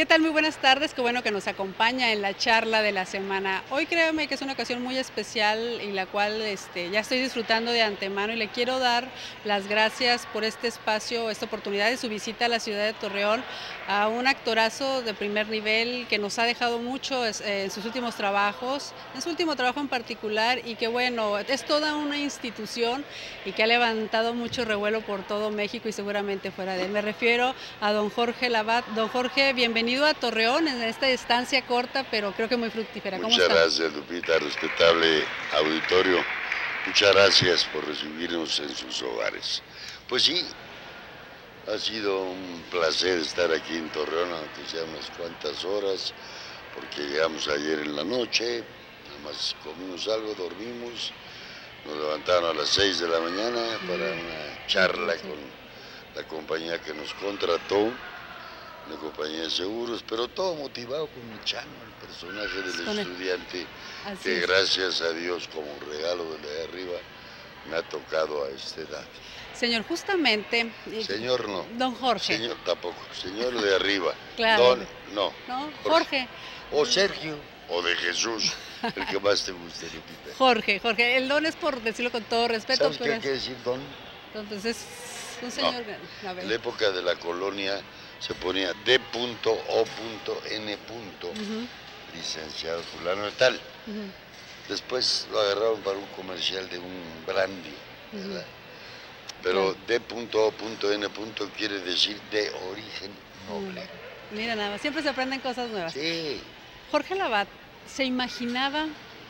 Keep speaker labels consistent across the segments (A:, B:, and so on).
A: ¿Qué tal? Muy buenas tardes, qué bueno que nos acompaña en la charla de la semana. Hoy créame que es una ocasión muy especial y la cual ya estoy disfrutando de antemano y le quiero dar las gracias por este espacio, esta oportunidad de su visita a la ciudad de Torreón, a un actorazo de primer nivel que nos ha dejado mucho en sus últimos trabajos, en su último trabajo en particular y que bueno, es toda una institución y que ha levantado mucho revuelo por todo México y seguramente fuera de él. Me refiero a don Jorge Lavat. Don Jorge, bienvenido a Torreón en esta estancia corta, pero creo que muy fructífera. ¿Cómo
B: Muchas
A: está?
B: gracias, Lupita, respetable auditorio. Muchas gracias por recibirnos en sus hogares. Pues sí, ha sido un placer estar aquí en Torreón, aunque sea unas cuantas horas, porque llegamos ayer en la noche, nada más comimos algo, dormimos, nos levantaron a las 6 de la mañana para una charla con la compañía que nos contrató, una compañía de seguros, pero todo motivado con mi Chano, el personaje del estudiante, que gracias a Dios, como un regalo de arriba, me ha tocado a esta edad.
A: Señor, justamente...
B: Señor no.
A: Don Jorge.
B: Señor tampoco, señor de arriba.
A: Claro.
B: Don no.
A: ¿No? Jorge.
B: O Sergio, o de Jesús, el que más te guste, Lupita.
A: Jorge, el don es por decirlo con todo respeto.
B: ¿Sabes qué quiere decir don?
A: Entonces es un señor...
B: No. En la época de la colonia se ponía D.O.N. Licenciado fulano de tal. Después lo agarraron para un comercial de un brandy, ¿verdad? Pero D.O.N. quiere decir de origen noble.
A: Mira nada más, siempre se aprenden cosas nuevas.
B: Sí.
A: Jorge Lavat, ¿se imaginaba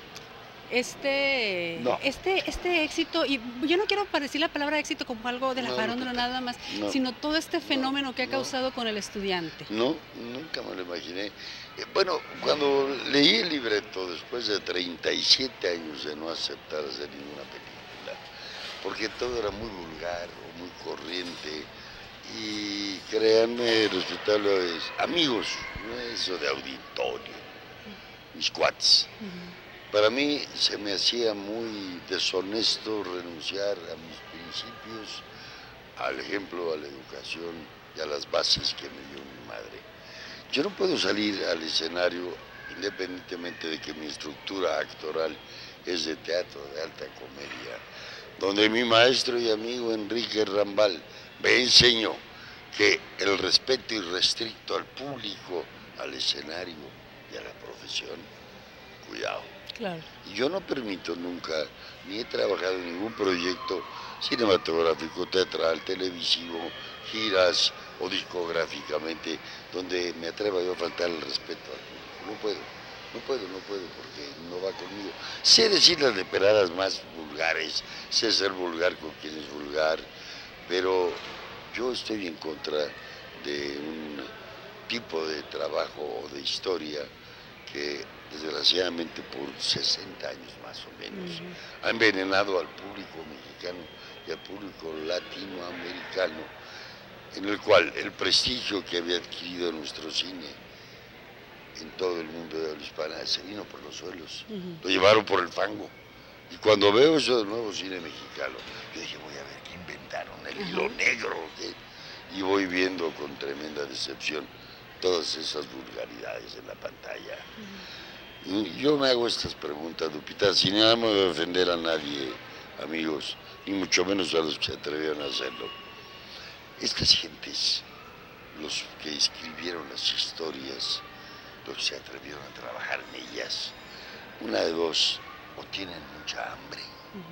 A: este éxito? Y yo no quiero decir la palabra éxito como algo de la farándula nada más, sino todo este fenómeno que ha causado con el estudiante.
B: No, nunca me lo imaginé. Bueno, cuando leí el libreto, después de 37 años de no aceptar hacer ninguna película, porque todo era muy vulgar o muy corriente, y créanme, respetables amigos, no eso de auditorio, mis cuates. Para mí se me hacía muy deshonesto renunciar a mis principios, al ejemplo, a la educación y a las bases que me dio mi madre. Yo no puedo salir al escenario, independientemente de que mi estructura actoral es de teatro de alta comedia, donde mi maestro y amigo Enrique Rambal me enseñó que el respeto irrestricto al público, al escenario y a la profesión, cuidado.
A: Claro.
B: Y yo no permito nunca, ni he trabajado en ningún proyecto cinematográfico, teatral, televisivo, giras o discográficamente, donde me atreva yo a faltar el respeto al público. No puedo, porque no va conmigo. Sé decir las leperadas más vulgares, sé ser vulgar con quien es vulgar, pero yo estoy en contra de un tipo de trabajo o de historia que desgraciadamente por 60 años más o menos ha envenenado al público mexicano y al público latinoamericano, en el cual el prestigio que había adquirido nuestro cine en todo el mundo de habla hispana se vino por los suelos, lo llevaron por el fango. Y cuando veo eso del nuevo cine mexicano, yo dije, voy a ver qué inventaron, el hilo negro, y voy viendo con tremenda decepción todas esas vulgaridades en la pantalla. Yo me hago estas preguntas, Lupita, sin ánimo de ofender a nadie, amigos, ni mucho menos a los que se atrevieron a hacerlo. Estas gentes, los que escribieron las historias, los que se atrevieron a trabajar en ellas, una de dos, o tienen mucha hambre,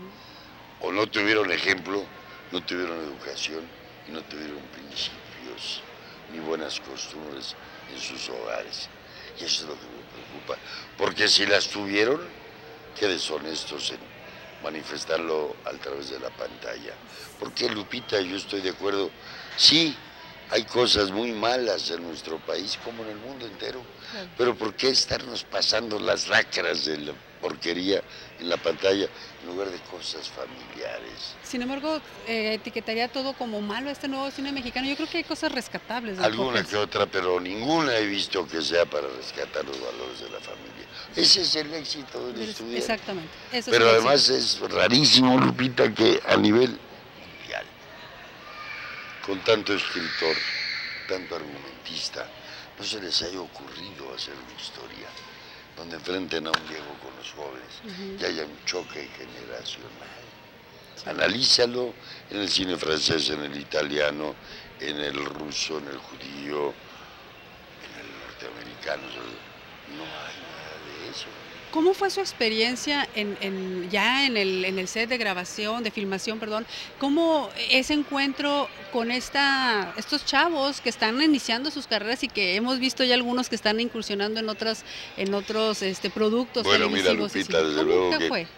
B: o no tuvieron ejemplo, no tuvieron educación y no tuvieron principios ni buenas costumbres en sus hogares. Y eso es lo que me preocupa, porque si las tuvieron, qué deshonestos en manifestarlo a través de la pantalla. Porque, Lupita, yo estoy de acuerdo, sí, hay cosas muy malas en nuestro país, como en el mundo entero, pero ¿por qué estarnos pasando las lacras de la porquería en la pantalla en lugar de cosas familiares?
A: Sin embargo, etiquetaría todo como malo este nuevo cine mexicano. Yo creo que hay cosas rescatables.
B: Alguna que otra, pero ninguna he visto que sea para rescatar los valores de la familia. Ese es el éxito del estudiante.
A: Exactamente. Eso
B: pero
A: es
B: además es rarísimo, Lupita, que a nivel mundial, con tanto escritor, tanto argumentista, no se les haya ocurrido hacer una historia donde enfrenten a un Diego con los jóvenes y haya un choque generacional. Sí. Analízalo en el cine francés, en el italiano, en el ruso, en el judío, en el norteamericano. No hay nada de eso.
A: ¿Cómo fue su experiencia ya en el set de grabación, de filmación, perdón? ¿Cómo ese encuentro con estos chavos que están iniciando sus carreras y que hemos visto ya algunos que están incursionando en otros productos televisivos?
B: Mira, Lupita, desde luego que
A: fue?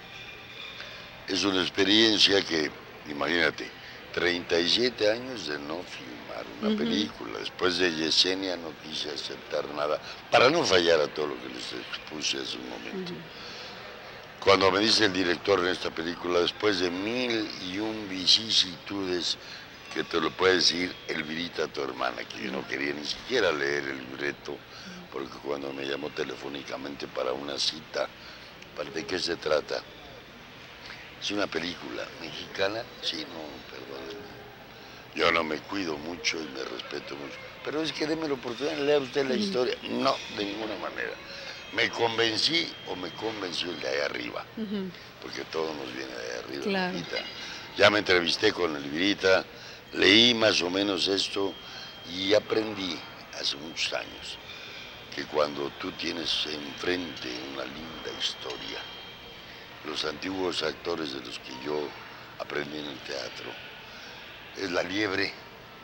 B: Es una experiencia que, imagínate, 37 años de no filmar una película. Después de Yesenia no quise aceptar nada para no fallar a todo lo que les expuse hace un momento. Cuando me dice el director en esta película, después de 1001 vicisitudes, que te lo puede decir Elvirita, tu hermana, que yo no quería ni siquiera leer el libreto, porque cuando me llamó telefónicamente para una cita, ¿de qué se trata? Es una película mexicana, sí, no, perdónenme. Yo no me cuido mucho y me respeto mucho. Pero es que déme la oportunidad, lea usted la historia. No, de ninguna manera. Me convencí o me convenció el de ahí arriba. Porque todo nos viene de ahí arriba.
A: Claro.
B: Ya me entrevisté con el Virita, leí más o menos esto y aprendí hace muchos años que cuando tú tienes enfrente una linda historia, los antiguos actores de los que yo aprendí en el teatro, es la liebre.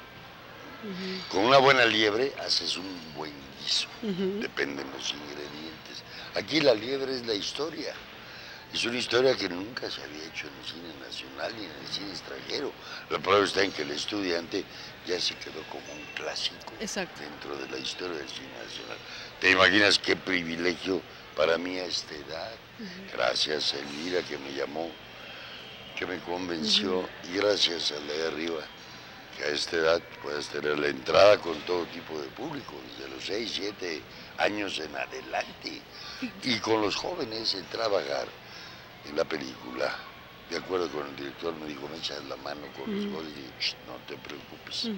B: Con una buena liebre haces un buen guiso, dependen los ingredientes. Aquí la liebre es la historia. Es una historia que nunca se había hecho en el cine nacional ni en el cine extranjero. La prueba está en que el estudiante ya se quedó como un clásico dentro de la historia del cine nacional. ¿Te imaginas qué privilegio para mí a esta edad? Gracias a Elvira que me llamó, que me convenció, y gracias a la de arriba, que a esta edad puedas tener la entrada con todo tipo de público, desde los 6, 7 años en adelante, y con los jóvenes el trabajar en la película. De acuerdo con el director, me dijo, me echas la mano con los jóvenes, y digo, no te preocupes.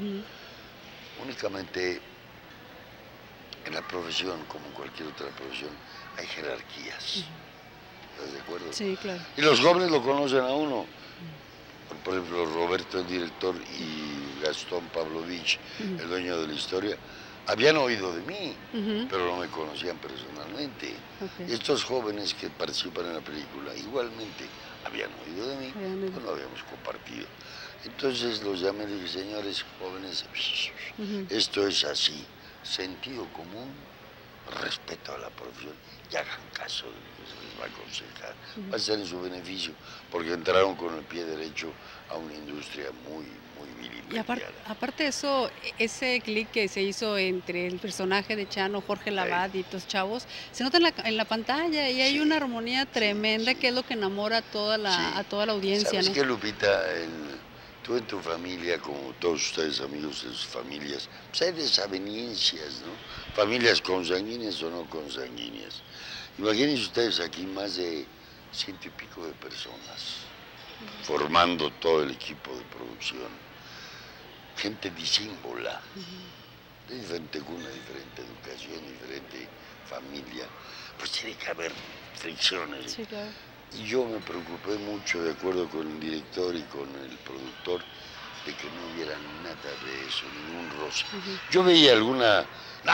B: Únicamente en la profesión, como en cualquier otra profesión, hay jerarquías. ¿Estás de acuerdo?
A: Sí, claro.
B: Y los jóvenes lo conocen a uno. Por ejemplo, Roberto, el director, y Gastón Pavlovich, el dueño de la historia, habían oído de mí, pero no me conocían personalmente. Y estos jóvenes que participan en la película igualmente habían oído de mí, pero no habíamos compartido. Entonces los llamé y dije, señores jóvenes, esto es así, sentido común, respeto a la profesión, y hagan caso de lo que se les va a aconsejar. Va a ser en su beneficio, porque entraron con el pie derecho a una industria muy vilipendiada.
A: Y aparte de eso, ese clic que se hizo entre el personaje de Chano, Jorge Lavat y estos chavos, se nota en la pantalla y hay una armonía tremenda que es lo que enamora a toda la audiencia.
B: ¿Sabes qué, Lupita? Tú en tu familia, como todos ustedes amigos de sus familias, pues hay desavenencias, ¿no? Familias consanguíneas o no consanguíneas. Imagínense ustedes aquí más de 100 y pico de personas, formando todo el equipo de producción. Gente disímbola, de diferente cuna, diferente educación, diferente familia. Pues tiene que haber fricciones.
A: Sí, claro.
B: Y yo me preocupé mucho, de acuerdo con el director y con el productor, de que no hubiera nada de eso, ningún roce. Yo veía alguna, no,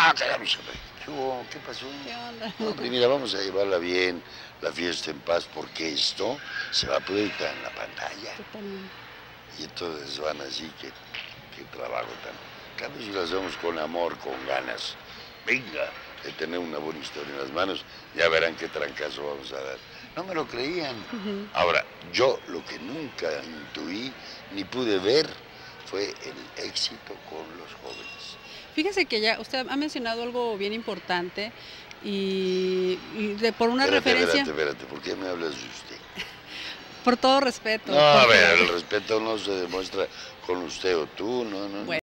B: ¿qué pasó?
A: ¿Qué onda?
B: No, pues mira, vamos a llevarla bien, la fiesta en paz, porque esto se va a proyectar en la pantalla.
A: Totalmente.
B: Y entonces van así, qué trabajo tan... Claro, si lo hacemos con amor, con ganas, venga, de tener una buena historia en las manos, ya verán qué trancazo vamos a dar. No me lo creían. Ahora, yo lo que nunca intuí ni pude ver fue el éxito con los jóvenes.
A: Fíjese que ya usted ha mencionado algo bien importante y por una referencia...
B: Espérate, ¿por qué me hablas de usted?
A: Por todo respeto.
B: No, a ver, el respeto no se demuestra con usted o tú, no.
A: Bueno.